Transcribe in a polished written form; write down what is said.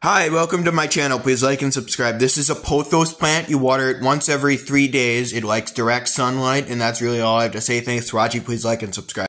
Hi, welcome to my channel. Please like and subscribe. This is a pothos plant. You water it once every 3 days. It likes direct sunlight, and that's really all I have to say. Thanks for watching. Please like and subscribe.